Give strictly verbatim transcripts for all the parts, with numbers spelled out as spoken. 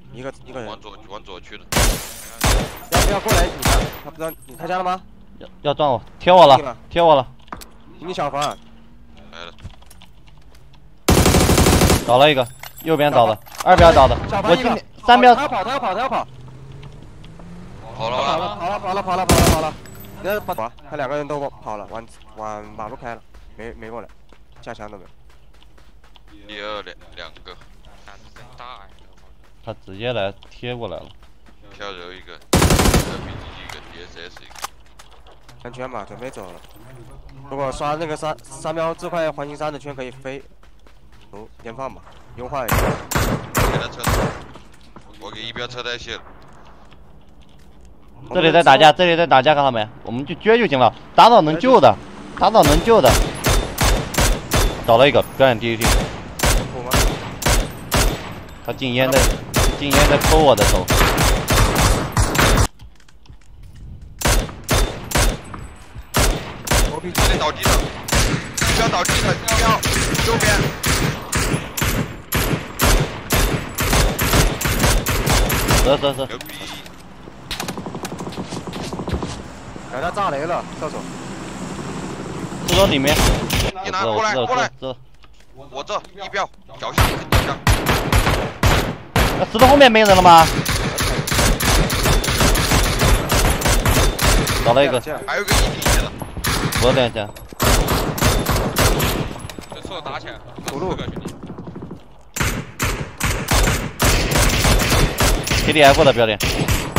一个一个人往左往左去的。 要不要过来？你看，他不知道你开枪了吗？ 要要撞我，贴我了，贴我了。 你小房。 来了。 倒了一个，右边倒的，二边倒的。我今天三边。 他要跑，他要跑，他要跑。 跑了跑了，跑了，跑了，跑了，跑了，跑了。那跑了，他两个人都跑了，往往马路开了，没没过来，架枪都没有。 第二两两个。大呀！ 他直接来贴过来了。 跳楼一个 ，R P G 一个 ，D S S 一个。 安全吧，准备走了。如果刷那个三三标这块环形山的圈可以飞。哦，点放吧，优化一下。 我给他车，我给一标车带卸了。 这里在打架，这里在打架，看到没？我们就撅就行了，打倒能救的，打倒能救的。倒了一个，表演 D D T。他禁烟的，禁烟的抠我的头。 我比这里倒地了，一标倒地了，一标右边。 走走走。 牛逼！ 给他炸雷了，厕所。 厕所里面。 你拿过来过来。 走。 我这一标脚下脚下。 那石头后面没人了吗？倒了一个。 还有一个一体的。 我两下。 这厕所打起来， 走路。 K D F 的标点。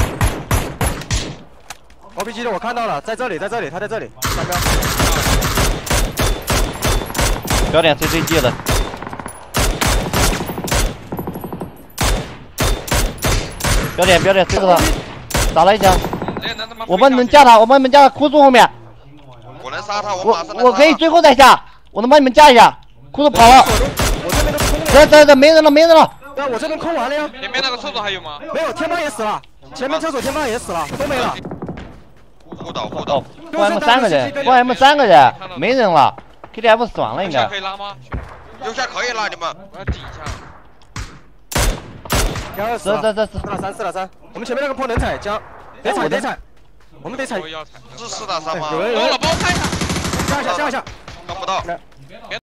R P G 的我看到了，在这里，在这里，他在这里，三标。 标点 C C G 的。标点标点 C 的，打了一枪。我们能架他，我们能架他库树后面。 我能杀他，我马上我可以最后再下，我能帮你们架一下。库树跑了。 我这边都空了。 对对对，没人了，没人了。 对，我这边空完了呀。 前面那个厕所还有吗？ 没有，天霸也死了。前面厕所天霸也死了，都没了。 护岛护岛。 不 M 三个人，不 M 三个人，没人了。K D F 死完了应该。 可以拉吗？ 右下可以拉你们。 我要顶一下。 幺二四， 这这这四打三，四打三。我们前面那个坡能踩，将得踩得踩，我们得踩。 是四打三吗？ 有人有人，帮我看一下，降一下降一下， 看不到。